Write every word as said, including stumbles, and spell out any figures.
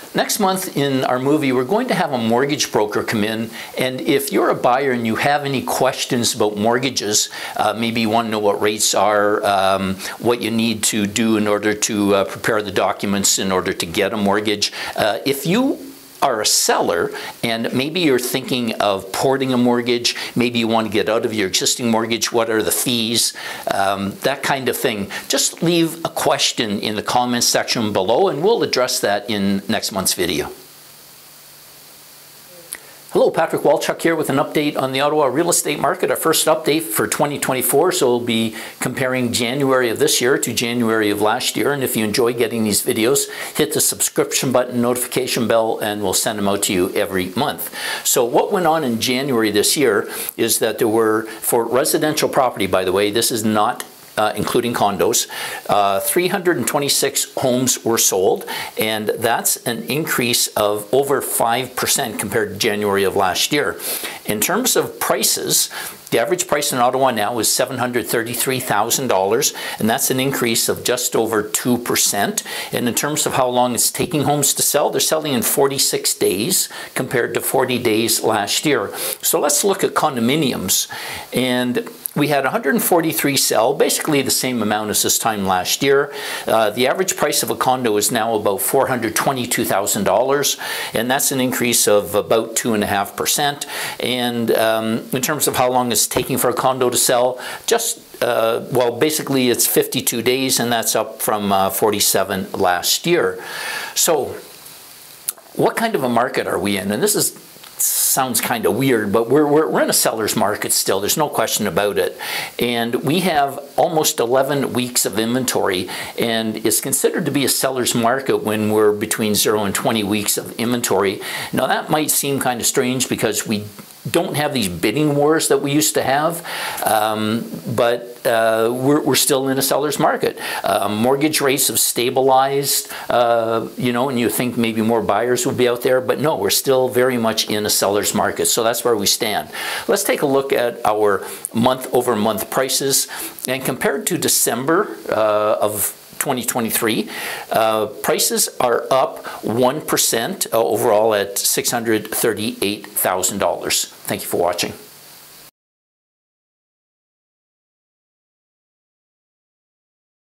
Next month in our movie, we're going to have a mortgage broker come in, and if you're a buyer and you have any questions about mortgages, uh, maybe you want to know what rates are, um, what you need to do in order to uh, prepare the documents in order to get a mortgage. Uh, if you are a seller and maybe you're thinking of porting a mortgage, maybe you want to get out of your existing mortgage, what are the fees, um, that kind of thing, just leave a question in the comments section below and we'll address that in next month's video. Hello, Patrick Walchuk here with an update on the Ottawa real estate market, our first update for twenty twenty-four. So we'll be comparing January of this year to January of last year. And if you enjoy getting these videos, hit the subscription button, notification bell, and we'll send them out to you every month. So what went on in January this year is that there were, for residential property, by the way, this is not Uh, including condos, uh, three hundred twenty-six homes were sold, and that's an increase of over five percent compared to January of last year. In terms of prices, the average price in Ottawa now is seven hundred thirty-three thousand dollars, and that's an increase of just over two percent. And in terms of how long it's taking homes to sell, they're selling in forty-six days compared to forty days last year. So let's look at condominiums. And we had one hundred forty-three sell, basically the same amount as this time last year. Uh, the average price of a condo is now about four hundred twenty-two thousand dollars, and that's an increase of about two point five percent. And um, in terms of how long it's taking for a condo to sell, just, uh, well, basically it's fifty-two days, and that's up from uh, forty-seven last year. So what kind of a market are we in? And this is sounds kind of weird, but we're, we're, we're in a seller's market still. There's no question about it. And we have almost eleven weeks of inventory, and it's considered to be a seller's market when we're between zero and twenty weeks of inventory. Now that might seem kind of strange because we don't have these bidding wars that we used to have, um, but uh, we're, we're still in a seller's market. Uh, mortgage rates have stabilized, uh, you know, and you think maybe more buyers will be out there, but no, we're still very much in a seller's market. So that's where we stand. Let's take a look at our month over month prices, and compared to December uh, of twenty twenty-three, uh, prices are up one percent uh, overall at six hundred thirty-eight thousand dollars. Thank you for watching.